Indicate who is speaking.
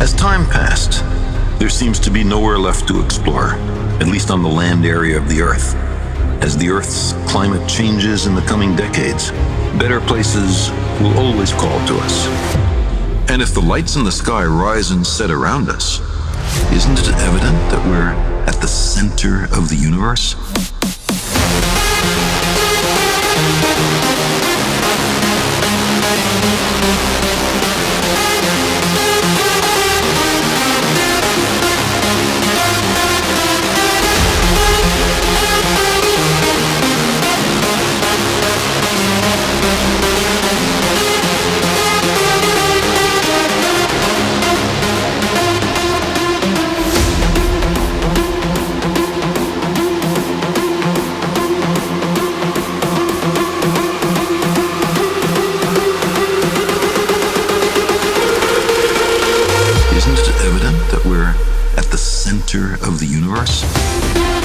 Speaker 1: As time passed, there seems to be nowhere left to explore, at least on the land area of the Earth. As the Earth's climate changes in the coming decades, better places will always call to us. And if the lights in the sky rise and set around us, isn't it evident that we're at the center of the universe? Isn't it evident that we're at the center of the universe?